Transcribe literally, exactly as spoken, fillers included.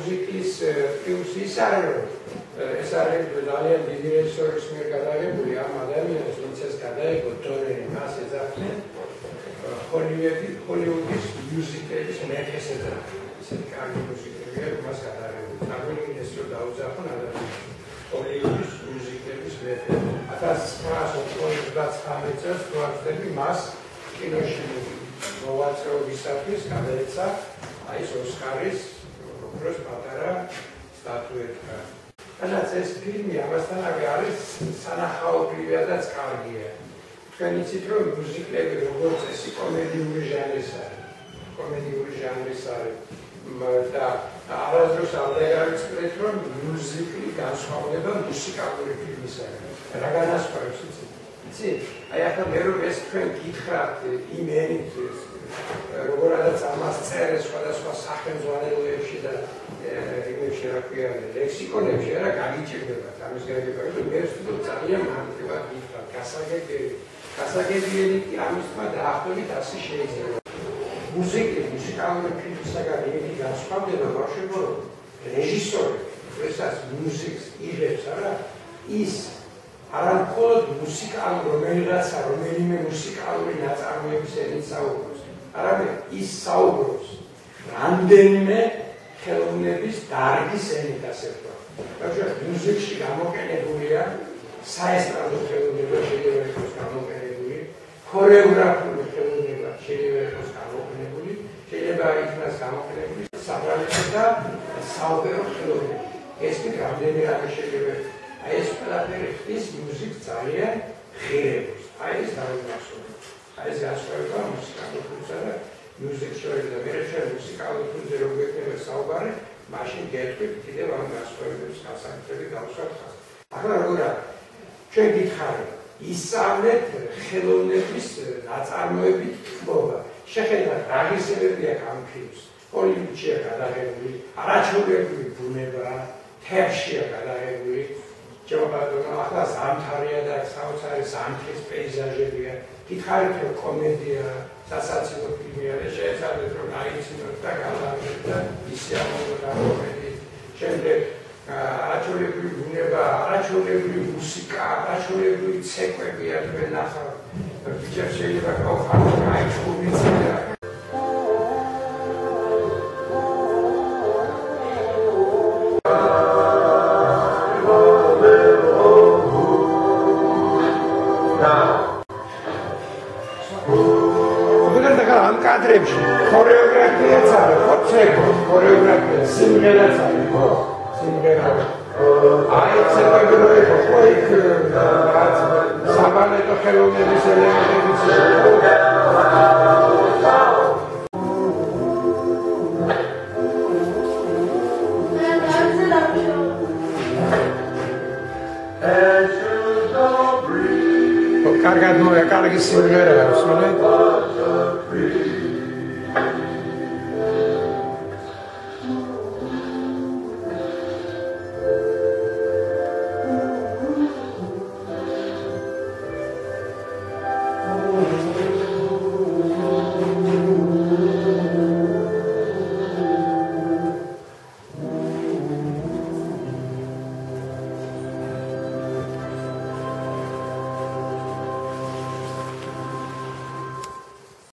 მუსიკის პლუსი ის არის, რომ ეს არის ძალიან დიდი რეჟისორის მიერ გადაღებული ამ ადამიანს, ვინც ეს გადაიღო დონერი, მას ეძახდნენ ჰოლივუდის მიუზიკლების მეფეს ეძახდნენ. ისეთი კარგი მუსიკებია, მას გადაიღებული. წარმოიდგინეს, რომ დაუძახონ ადამიანს ჰოლივუდის მიუზიკლების მეფე. ათას ცხრაას ოცდათვრამეტ წელს გვაქვს მას კინოში მოვაწეობისათვის გადაეცა აი ეს ოსკარის როგორც პატარა სტატუეტკა. რადგან ეს ფილმი ამასთანავე არის სანახაობრივია და კარგია. თქვენ იცით, რომ მიუზიკლები როგორც წესი კომედიური ჟანრის არის. კომედიური ჟანრის არის და არასდროს არ დაიგავიწყდეთ, რომ მიუზიკლი განსხვავდება მუსიკალური ფილმისგან. რა განასხვავებს იცით? იცით? აი ახლა მე რომ ეს თქვენ გითხრათ იმ ენით როგორადაც ამას წერეს სხვადასხვა სახელმძღვანელოებში და იმებში რა ქვია ლექსიკონებში არა გაგიჭირდებათ ამის გაგიჭირდებათ რომ მე ვთქვი ძალიან მარტივად გითხრათ გასაგებია გასაგებიერი კი ამის თქმა დაახლოებით ასე შეიძლება მუსიკი მუსიკალური ფილმისგან იმით განსხვავდება ბავშვებო რომ რეჟისორი როდესაც მუსიკს იღებს არა ის არამხოლოდ მუსიკალურ რომელიღაცა რომელიმე მუსიკალური ნაწარმოების ენით საუბრობს არამედ ის საუბრობს რამდენიმე ხელოვნების დარგის ენით ასე ვთქვა. მაგრამ მუსიკში გამოყენებულია საესტრადო ხელოვნება შეიძლება იყოს გამოყენებული, ქორეოგრაფიული ხელოვნება შეიძლება იყოს გამოყენებული, შეიძლება იქნას გამოყენებული საბრალდებო და საოპერო ხელოვნება. ეს კი რამდენი რამე შეიძლება აი ეს ყველაფერი ხდის მუსიკს ძალიან ღირებს. აი ეს დავიმახსოვრე. აი ეს განსხვავება მუსიკალურ ფილმსა და მუსიკის შორის და მე რჩევ მუსიკალურ ფილმზე რომ გვექნება საუბარი, მაშინ გეტყვით კიდევ ამ განსხვავებების გასაკეთებელი გავუსვათ ხაზს. ახლა როგორ არის? ჩვენ გითხარით, ისწავლეთ ხელოვნების ნაწარმოებით თქმობა. შეხედათ რა ღირსებები აქვს ამ ფილმს. ჰოლივუდშია გადაღებული, არაჩვეულებრივი ბუნება, თეატრშია გადაღებული. ჯობადობა ახლა ზამთარია და საოცარი ზამთრის პეიზაჟებია. გითხარით რომ კომედია, სასაცილო ფილმია და შეეცადეთ რომ აიცინოთ და გავარდეთ და ისე ამოდგა კომედია. შემდეგ არაჩვეულებრივი ბუნება, არაჩვეულებრივი მუსიკა, არაჩვეულებრივი ცეკვებია თქვენ ნახავთ. ბიჭებს შეიძლება გავხაროთ აი ჩხუბიცია. კადრებში ქორეოგრაფიაც არის, ხო ცეკვა, ქორეოგრაფია, სიმღერაც არის, ხო? სიმღერა. აი ცეკვები რო იყო, ხო იქ რაც საბალეტო ხელოვნების ელემენტებიც იყო. კარგად მოია, კარგი სიმღერაა, ვსმენთ?